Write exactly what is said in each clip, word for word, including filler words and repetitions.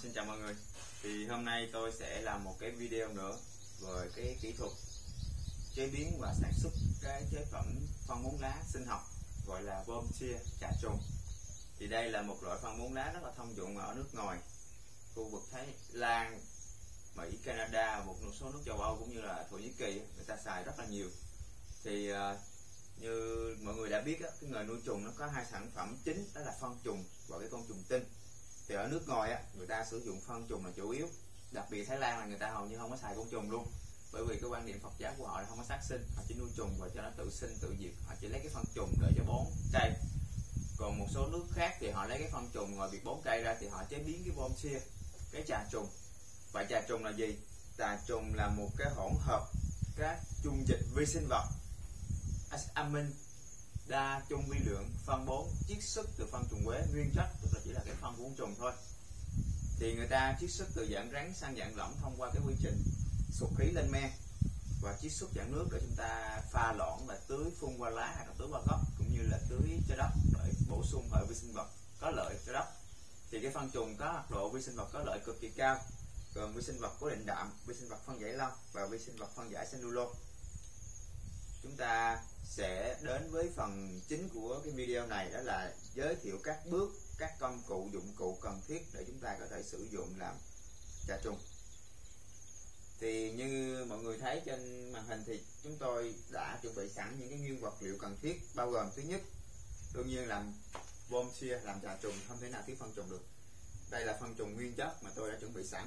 xin chào mọi người. Thì hôm nay tôi sẽ làm một cái video nữa về cái kỹ thuật chế biến và sản xuất cái chế phẩm phân bón lá sinh học gọi là Boomshire trà trùng. Thì đây là một loại phân bón lá rất là thông dụng ở nước ngoài, khu vực Thái Lan, Mỹ, Canada, một số nước châu Âu cũng như là Thổ Nhĩ Kỳ, người ta xài rất là nhiều. Thì uh, như mọi người đã biết á, cái nghề nuôi trùng nó có hai sản phẩm chính, đó là phân trùng và cái con trùng tinh. Thì ở nước ngoài á, người ta sử dụng phân trùng là chủ yếu, đặc biệt Thái Lan là người ta hầu như không có xài con trùng luôn, bởi vì cái quan niệm Phật giáo của họ là không có sát sinh, họ chỉ nuôi trùng và cho nó tự sinh tự diệt, họ chỉ lấy cái phân trùng để cho bón cây. Còn một số nước khác thì họ lấy cái phân trùng ngoài việc bón cây ra thì họ chế biến cái Boomshire, cái trà trùng. Vậy trà trùng là gì? Trà trùng là một cái hỗn hợp các chung dịch vi sinh vật amin đa chung vi lượng phân bón chiết xuất từ phân trùng quế nguyên chất, tức là chỉ là cái phân của con trùng thôi. Thì người ta chiết xuất từ dạng rắn sang dạng lỏng thông qua cái quy trình sụp khí lên men và chiết xuất dạng nước để chúng ta pha loãng và tưới phun qua lá hoặc là tưới qua gốc, cũng như là tưới cho đất để bổ sung hệ vi sinh vật có lợi cho đất. Thì cái phân trùng có mật độ vi sinh vật có lợi cực kỳ cao, gồm vi sinh vật cố định đạm, vi sinh vật phân giải lông và vi sinh vật phân giải cellulose. Chúng ta sẽ đến với phần chính của cái video này, đó là giới thiệu các bước, các công cụ, dụng cụ cần thiết để chúng ta có thể sử dụng làm trà trùng. Thì như mọi người thấy trên màn hình thì chúng tôi đã chuẩn bị sẵn những cái nguyên vật liệu cần thiết, bao gồm thứ nhất, đương nhiên làm Boomshire, làm trà trùng không thể nào thiếu phân trùng được. Đây là phân trùng nguyên chất mà tôi đã chuẩn bị sẵn.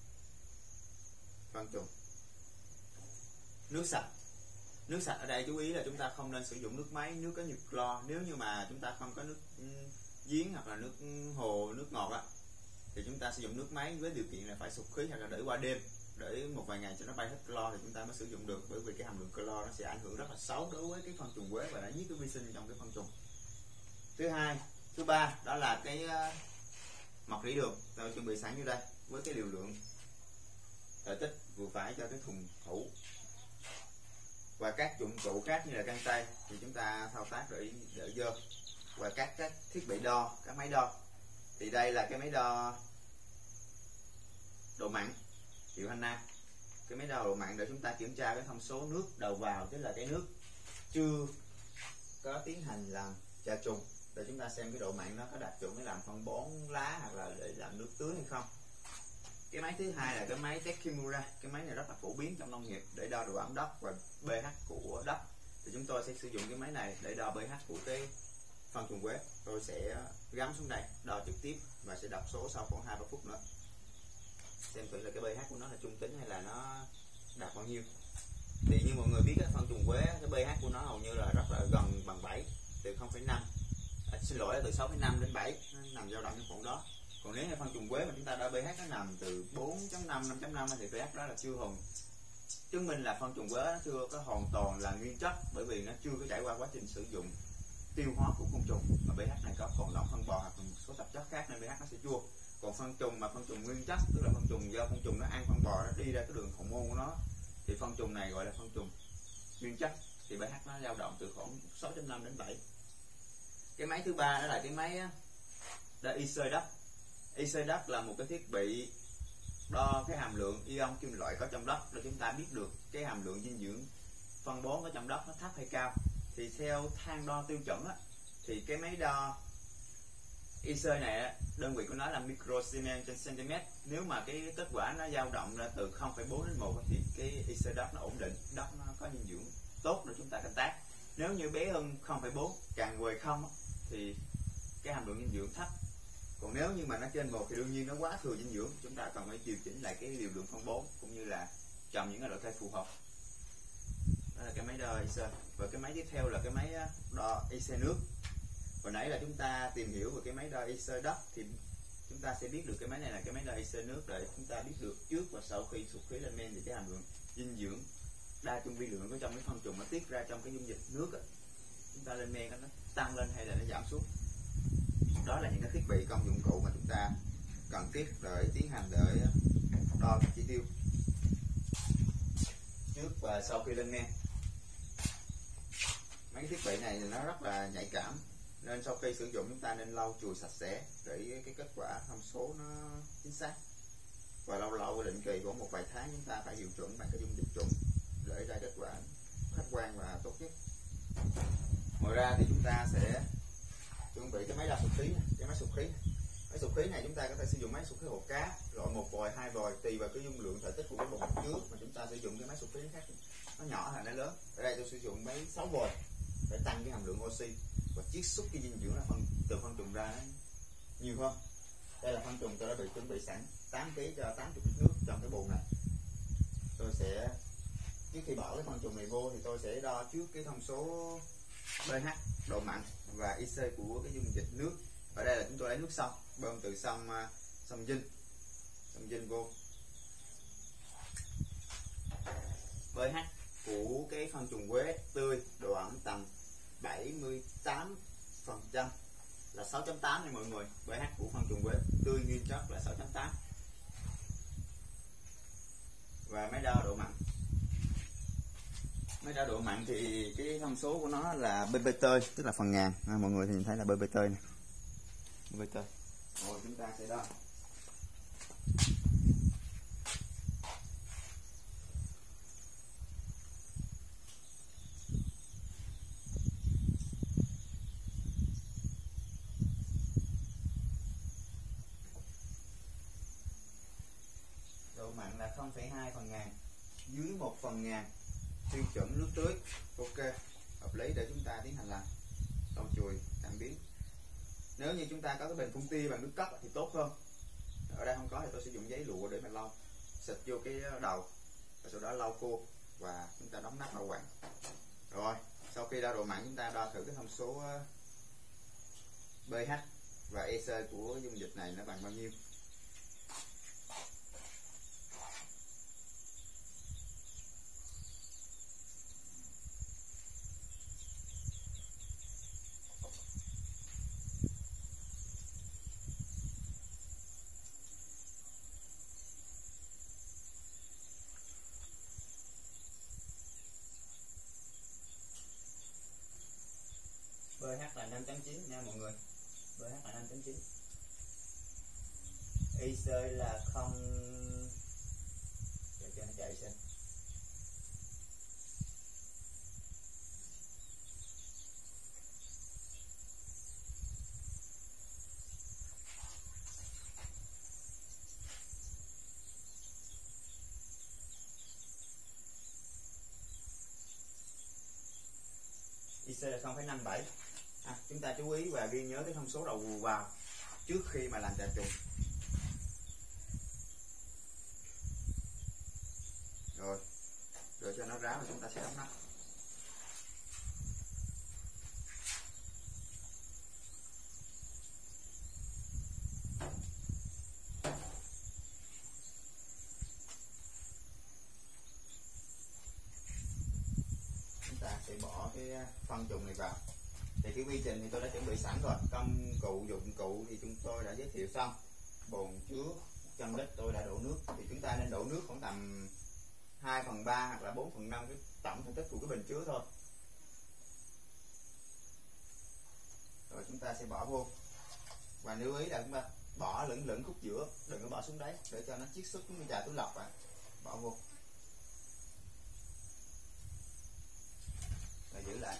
Phân trùng, nước sạch. Nước sạch ở đây chú ý là chúng ta không nên sử dụng nước máy, nước có nhiều clo. Nếu như mà chúng ta không có nước giếng hoặc là nước hồ, nước ngọt á, thì chúng ta sử dụng nước máy với điều kiện là phải sụp khí hoặc là để qua đêm, để một vài ngày cho nó bay hết clo thì chúng ta mới sử dụng được, bởi vì cái hàm lượng clo nó sẽ ảnh hưởng rất là xấu đối với cái phân trùng quế và nó giết cái vi sinh trong cái phân trùng. Thứ hai, thứ ba đó là cái mật rỉ đường, tôi chuẩn bị sẵn như đây với cái liều lượng thể tích vừa phải cho cái thùng thủ, và các dụng cụ khác như là găng tay thì chúng ta thao tác để đỡ dơ, và các các thiết bị đo, các máy đo. Thì đây là cái máy đo độ mặn hiệu Hanna, cái máy đo độ mặn để chúng ta kiểm tra cái thông số nước đầu vào, tức là cái nước chưa có tiến hành làm trà trùng, để chúng ta xem cái độ mặn nó có đạt chuẩn để làm phân bón lá hoặc là để làm nước tưới hay không. Cái máy thứ hai là cái máy Tekimura, cái máy này rất là phổ biến trong nông nghiệp để đo độ ẩm đất và pH của đất. Thì chúng tôi sẽ sử dụng cái máy này để đo pH của cái phân trùng quế. Tôi sẽ gắm xuống đây đo trực tiếp và sẽ đọc số sau khoảng hai ba phút nữa, xem thử là cái pH của nó là trung tính hay là nó đạt bao nhiêu. Thì như mọi người biết, cái phân trùng quế cái pH của nó hầu như là rất là gần bằng bảy, từ không phẩy năm, à, xin lỗi là từ sáu phẩy năm đến bảy, nó nằm dao động trong khoảng đó. Còn nếu như phân trùng quế mà chúng ta đo pH nó nằm từ bốn chấm năm, năm chấm năm thì pH đó là chưa hoàn, chứng minh là phân trùng quế nó chưa có hoàn toàn là nguyên chất, bởi vì nó chưa có trải qua quá trình sử dụng tiêu hóa của côn trùng, mà pH này có còn lẫn phân bò hoặc một số tạp chất khác nên pH nó sẽ chua. Còn phân trùng mà phân trùng nguyên chất, tức là phân trùng do con trùng nó ăn phân bò, nó đi ra cái đường hậu môn của nó, thì phân trùng này gọi là phân trùng nguyên chất, thì pH nó dao động từ khoảng sáu chấm năm đến bảy. Cái máy thứ ba đó là cái máy đo i xê đất. i xê đất là một cái thiết bị đo cái hàm lượng ion kim loại có trong đất để chúng ta biết được cái hàm lượng dinh dưỡng phân bón ở trong đất nó thấp hay cao. Thì theo thang đo tiêu chuẩn á, thì cái máy đo i xê này đơn vị của nó là microsiemens trên cm. Nếu mà cái kết quả nó dao động ra từ không phẩy bốn đến một thì cái i xê đất nó ổn định, đất nó có dinh dưỡng tốt để chúng ta canh tác. Nếu như bé hơn không phẩy bốn, càng về không thì cái hàm lượng dinh dưỡng thấp. Còn nếu như mà nó trên một thì đương nhiên nó quá thừa dinh dưỡng, chúng ta cần phải điều chỉnh lại cái liều lượng phân bón cũng như là trồng những cái loại cây phù hợp. Đó là cái máy đo i xê. Và cái máy tiếp theo là cái máy đo i xê nước. Hồi nãy là chúng ta tìm hiểu về cái máy đo i xê đất, thì chúng ta sẽ biết được cái máy này là cái máy đo i xê nước để chúng ta biết được trước và sau khi sụp khí lên men thì cái hàm lượng dinh dưỡng đa chung vi lượng ở trong cái phân trùng nó tiết ra trong cái dung dịch nước đó, chúng ta lên men nó tăng lên hay là nó giảm xuống. Đó là những cái thiết bị công dụng cụ mà chúng ta cần thiết để tiến hành để đo chỉ tiêu trước và sau khi lên men. Mấy cái thiết bị này thì nó rất là nhạy cảm, Nên sau khi sử dụng chúng ta nên lau chùi sạch sẽ để cái kết quả thông số nó chính xác. Và lâu lâu định kỳ của một vài tháng chúng ta phải điều chuẩn bằng cái dung dịch chuẩn để ra kết quả khách quan và tốt nhất. Ngoài ra thì chúng ta sẽ chuẩn bị cái máy đo sụp khí, cái máy sụp khí. Máy sụp khí này chúng ta có thể sử dụng máy sụp khí hồ cá, loại một vòi, hai vòi tùy vào cái dung lượng thể tích của cái bồn chứa mà chúng ta sử dụng cái máy sụp khí khác, nó nhỏ hay nó lớn. Ở đây tôi sử dụng máy sáu vòi để tăng cái hàm lượng oxy và chiết xuất cái dinh dưỡng phân từ phân trùng ra nhiều hơn. Đây là phân trùng tôi đã bị chuẩn bị sẵn tám ki lô gam cho tám mươi lít nước trong cái bồn này. Tôi sẽ trước khi bỏ cái phân trùng này vô thì tôi sẽ đo trước cái thông số pH, độ mặn và i xê của cái dung dịch nước. Ở đây là chúng tôi lấy nước sông, bơm từ sông sông Vinh, sông Vinh vô. pH của cái phân trùng quế tươi độ ẩm tầm bảy mươi tám phần trăm là sáu chấm tám nha mọi người. pH của phân trùng quế tươi nguyên chất là sáu chấm tám. Và máy đo độ mặn. Máy đo độ mặn thì cái thông số của nó là pê pê tê, tức là phần ngàn. À, mọi người thì nhìn thấy là pê pê tê này. pê pê tê. Rồi chúng ta sẽ đo. Độ mặn là không phẩy hai phần ngàn, dưới một phần ngàn tiêu chuẩn nước tưới. Ok, hợp lý để chúng ta tiến hành làm lau chùi cảm biến. Nếu như chúng ta có cái bình phun tia bằng nước cốc thì tốt hơn. Ở đây không có thì tôi sử dụng giấy lụa để mà lau, xịt vô cái đầu và sau đó lau khô và chúng ta đóng nắp bảo quản. Rồi sau khi đo độ mặn chúng ta đo thử cái thông số pH và i xê của dung dịch này nó bằng bao nhiêu. pH là năm chấm chín nha mọi người. pH là năm chấm chín. i xê là không, để cho nó chạy xem. i xê là không phẩy năm bảy. À, chúng ta chú ý và ghi nhớ cái thông số đầu vào trước khi mà làm trà trùng. Rồi, rồi cho nó ráo và chúng ta sẽ đóng nắp. Chúng ta sẽ bỏ cái phân trùng này vào. Thì cái quy trình thì tôi đã chuẩn bị sẵn rồi, công cụ dụng cụ thì chúng tôi đã giới thiệu xong. Bồn chứa một trăm lít tôi đã đổ nước, thì chúng ta nên đổ nước khoảng tầm hai phần ba hoặc là bốn phần năm cái tổng thể tích của cái bình chứa thôi. Rồi chúng ta sẽ bỏ vô. Và lưu ý là chúng ta bỏ lửng lửng khúc giữa, đừng có bỏ xuống đáy để cho nó chiết xuất giống như trà túi lọc à. Bỏ vô. Rồi giữ lại.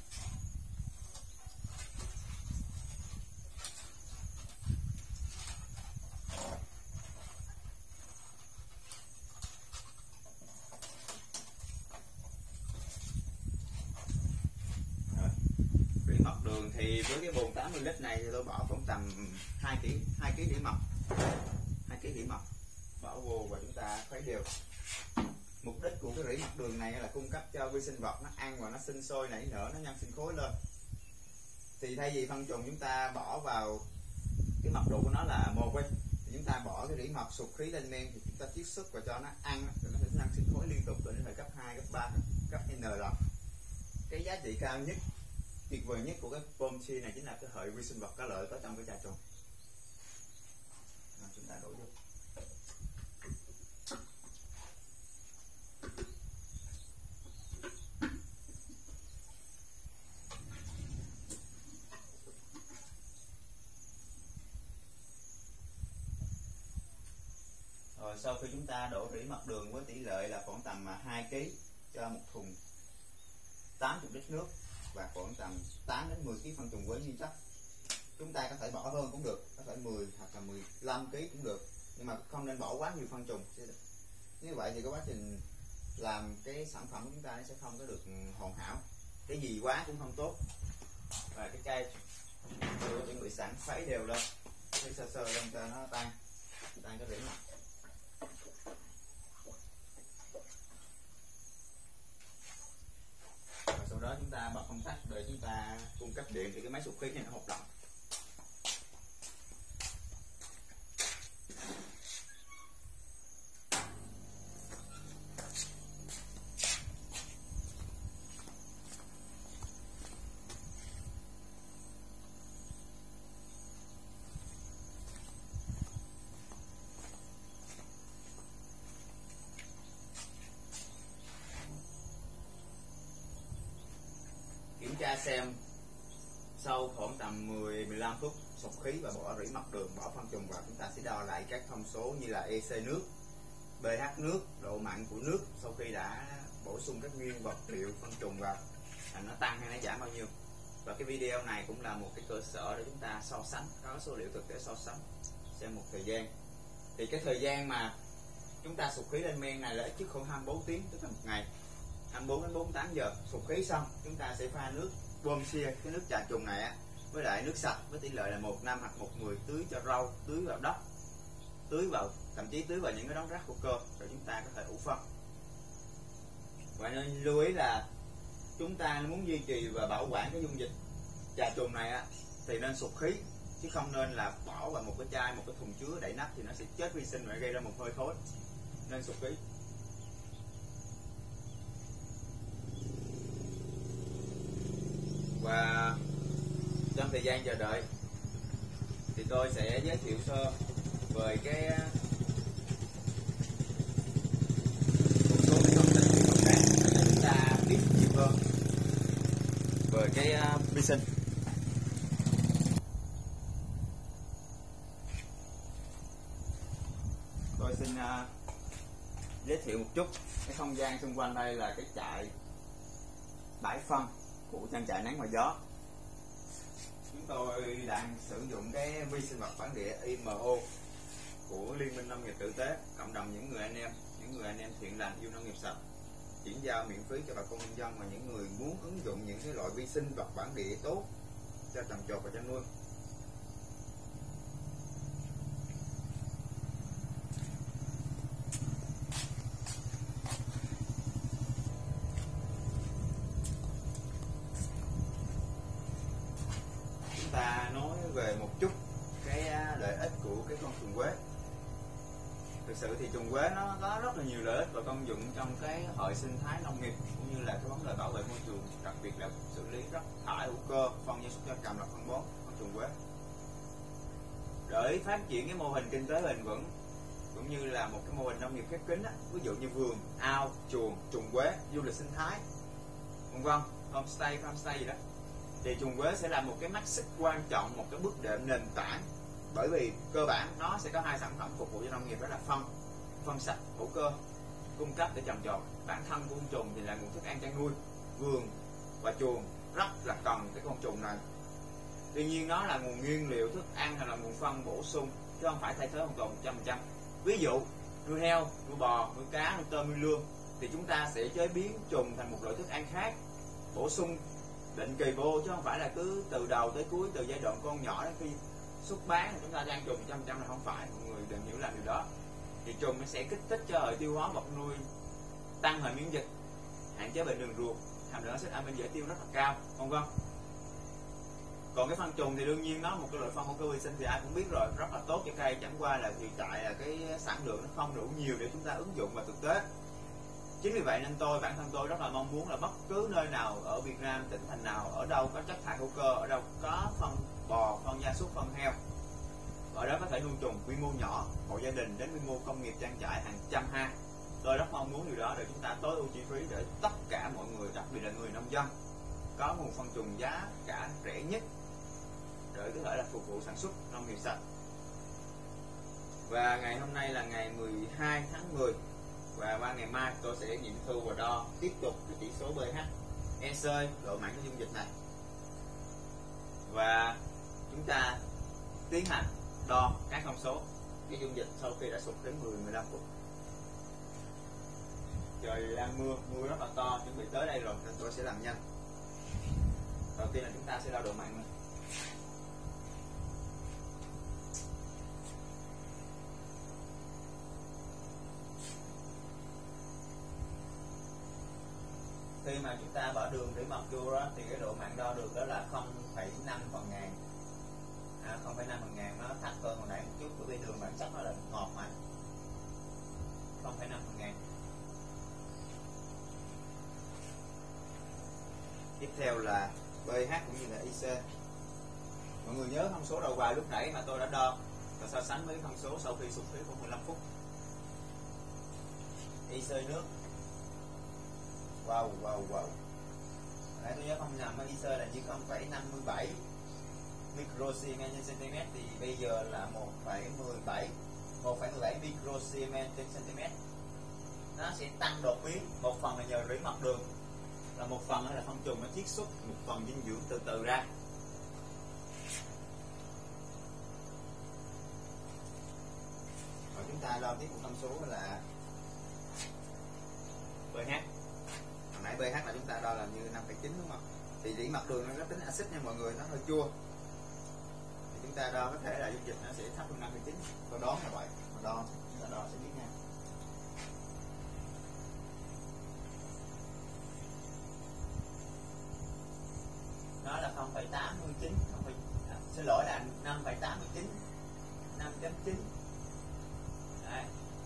Thì với cái bồn tám mươi lít này thì tôi bỏ khoảng tầm hai ký hai ký đĩa mọc hai ký đĩa mọc bỏ vô và chúng ta khuấy đều. Mục đích của cái rỉ mặt đường này là cung cấp cho vi sinh vật nó ăn và nó sinh sôi nảy nở, nó nhân sinh khối lên. Thì thay vì phân trùng chúng ta bỏ vào cái mật độ của nó là một ấy, thì chúng ta bỏ cái rỉ mọc sụp khí lên men thì chúng ta chiết xuất và cho nó ăn, nó sẽ nhân sinh khối liên tục đến thời cấp hai, cấp ba, cấp N lần. Cái giá trị cao nhất, tuyệt vời nhất của cái Pomchi này chính là cái hệ vi sinh vật có lợi có trong cái trà trùng. Rồi, chúng ta đổ vô. Rồi sau khi chúng ta đổ rỉ mặt đường với tỷ lệ là khoảng tầm hai ki lô gam cho một thùng tám mươi lít nước và khoảng tầm tám đến mười ki lô gam phân trùng quế nguyên chất. Chúng ta có thể bỏ hơn cũng được, có thể mười hoặc là mười lăm ki lô gam cũng được, nhưng mà không nên bỏ quá nhiều phân trùng. Như vậy thì cái quá trình làm cái sản phẩm của chúng ta nó sẽ không có được hoàn hảo, cái gì quá cũng không tốt. Và cái cây tôi chuẩn bị sẵn khuấy đều lên, khuấy sơ sơ lên cho nó tan tan cái rỉ mặt. Và sau đó chúng ta bật công tắc để chúng ta cung cấp điện thì cái máy sụp khí này nó hoạt động. Kiểm tra xem sau khoảng tầm mười đến mười lăm phút sục khí và bỏ rỉ mặt đường, bỏ phân trùng vào, chúng ta sẽ đo lại các thông số như là e xê nước, pH nước, độ mặn của nước sau khi đã bổ sung các nguyên vật liệu phân trùng vào, nó tăng hay nó giảm bao nhiêu. Và cái video này cũng là một cái cơ sở để chúng ta so sánh, có số liệu thực tế so sánh xem một thời gian. Thì cái thời gian mà chúng ta sục khí lên men này là ít nhất khoảng hai mươi bốn tiếng, tức là một ngày, hai mươi bốn đến bốn mươi tám giờ. Sục khí xong chúng ta sẽ pha nước bơm xia, cái nước trà trùng này á, với lại nước sạch với tỷ lệ là một năm hoặc một mười, tưới cho rau, tưới vào đất, tưới vào thậm chí tưới vào những cái đống rác hữu cơ rồi chúng ta có thể ủ phân. Và nên lưu ý là chúng ta muốn duy trì và bảo quản cái dung dịch trà trùng này á, thì nên sục khí, chứ không nên là bỏ vào một cái chai, một cái thùng chứa đậy nắp thì nó sẽ chết vi sinh và gây ra một hơi thối. Nên sục khí. Và trong thời gian chờ đợi thì tôi sẽ giới thiệu sơ về cái một số cái thông tin kỹ thuật này để chúng ta biết nhiều hơn về cái vi sinh. Tôi xin uh, giới thiệu một chút cái không gian xung quanh. Đây là cái trại bãi phân của trang trại nắng và gió. Chúng tôi đang sử dụng cái vi sinh vật bản địa i em o của Liên minh Nông nghiệp Tử tế, cộng đồng những người anh em, những người anh em thiện lành yêu nông nghiệp sạch, chuyển giao miễn phí cho bà con nông dân và những người muốn ứng dụng những cái loại vi sinh vật bản địa tốt cho trồng trọt và chăn nuôi. Ta nói về một chút cái lợi ích của cái con trùng quế. Thực sự thì trùng quế nó có rất là nhiều lợi ích và công dụng trong cái hệ sinh thái nông nghiệp, cũng như là cái vấn đề bảo vệ môi trường, đặc biệt là xử lý rác thải hữu cơ, phân gia súc gia cầm là phân bón con trùng quế. Để phát triển cái mô hình kinh tế bền vững cũng như là một cái mô hình nông nghiệp khép kín, ví dụ như vườn, ao, chuồng, trùng quế, du lịch sinh thái, vân vân, homestay, farmstay gì đó, thì trùng quế sẽ là một cái mắt xích quan trọng, một cái bước đệm nền tảng. Bởi vì cơ bản nó sẽ có hai sản phẩm phục vụ cho nông nghiệp, đó là phân phân sạch hữu cơ cung cấp để trồng trọt. Bản thân của con trùng thì là nguồn thức ăn chăn nuôi, vườn và chuồng rất là cần cái con trùng này. Tuy nhiên nó là nguồn nguyên liệu thức ăn hay là nguồn phân bổ sung, chứ không phải thay thế hoàn toàn một trăm phần trăm. Ví dụ nuôi heo, nuôi bò, nuôi cá, nuôi tôm, nuôi lươn thì chúng ta sẽ chế biến trùng thành một loại thức ăn khác, bổ sung định kỳ vô, chứ không phải là cứ từ đầu tới cuối, từ giai đoạn con nhỏ đến khi xuất bán chúng ta đang trùng một trăm phần trăm là không phải. Mọi người đừng hiểu làm điều đó. Thì trùng nó sẽ kích thích cho hệ tiêu hóa vật nuôi, tăng hệ miễn dịch, hạn chế bệnh đường ruột, hàm lượng axit amin dễ tiêu rất là cao, vân vân. Còn cái phân trùng thì đương nhiên nó một cái loại phân hữu cơ vi sinh thì ai cũng biết rồi, rất là tốt cho cây, chẳng qua là hiện tại là cái sản lượng nó không đủ nhiều để chúng ta ứng dụng vào thực tế. Chính vì vậy nên tôi, bản thân tôi rất là mong muốn là bất cứ nơi nào ở Việt Nam, tỉnh thành nào, ở đâu có chất thải hữu cơ, ở đâu có phân bò, phân gia súc, phân heo, ở đó có thể nuôi trùng quy mô nhỏ, hộ gia đình đến quy mô công nghiệp trang trại hàng trăm ha. Tôi rất mong muốn điều đó để chúng ta tối ưu chi phí để tất cả mọi người, đặc biệt là người nông dân, có nguồn phân trùng giá cả rẻ nhất để có thể là phục vụ sản xuất nông nghiệp sạch. Và ngày hôm nay là ngày mười hai tháng mười, và qua ngày mai tôi sẽ nghiệm thu và đo tiếp tục cái chỉ số pH, e xê, độ mặn của dung dịch này, và chúng ta tiến hành đo các thông số cái dung dịch sau khi đã sụt đến mười đến mười lăm phút. Trời đang mưa, mưa rất là to, chuẩn bị tới đây rồi nên tôi sẽ làm nhanh. Đầu tiên là chúng ta sẽ đo độ mặn này. Khi mà chúng ta bỏ đường để mọc vô đó thì cái độ mặn đo được đó là không phẩy năm phần ngàn. À, không phẩy năm phần ngàn nó thấp hơn hồi nãy một chút, bởi vì đường bản chất nó là ngọt mà. không phẩy năm phần ngàn. Tiếp theo là pH cũng như là i xê. Mọi người nhớ thông số đầu vào lúc nãy mà tôi đã đo và so sánh với thông số sau khi sụt khí của mười lăm phút. i xê nước. Wow, wow, wow. Nãy tôi nhớ không nhầm, i xê là chỉ không phẩy năm mươi bảy microsiemens trên cm, thì bây giờ là một phẩy mười bảy microsiemens trên cm. Nó sẽ tăng đột biến, một phần là nhờ rỉ mọc đường, là một phần là phân trùng nó chiết xuất một phần dinh dưỡng từ từ ra. Và chúng ta đo tiếp một thông số là pH. Hồi nãy pH là chúng ta đo là như năm phẩy chín đúng không? Thì rỉ mọc đường nó có tính axit nha mọi người, nó hơi chua. Thì chúng ta đo có thể là dung dịch nó sẽ thấp hơn năm phẩy chín. Tôi đoán là vậy. Mà đo chúng ta đo sẽ biết nha. Nó là không phẩy tám mươi chín, à, xin lỗi là năm phẩy tám mươi chín, năm chấm chín. Đấy.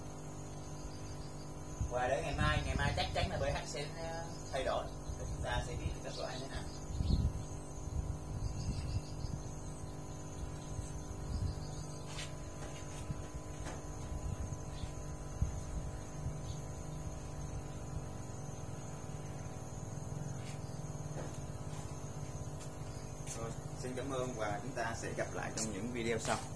Và đến ngày mai, ngày mai chắc chắn là pH sẽ thay đổi, chúng ta sẽ biết kết quả như thế nào. Rồi, xin cảm ơn và chúng ta sẽ gặp lại trong những video sau.